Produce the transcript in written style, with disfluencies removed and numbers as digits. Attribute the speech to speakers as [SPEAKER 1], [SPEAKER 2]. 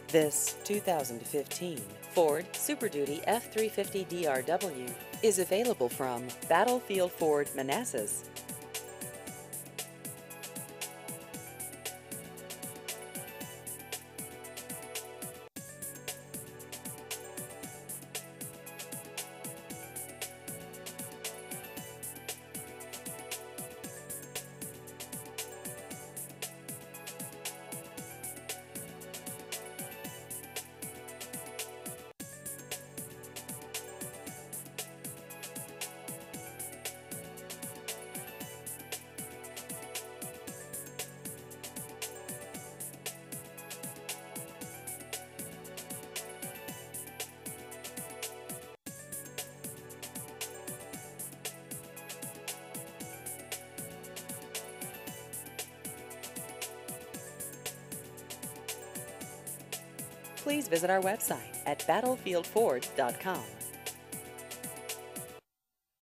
[SPEAKER 1] This 2015 Ford Super Duty F350 DRW is available from Battlefield Ford Manassas. Please visit our website at battlefieldford.com.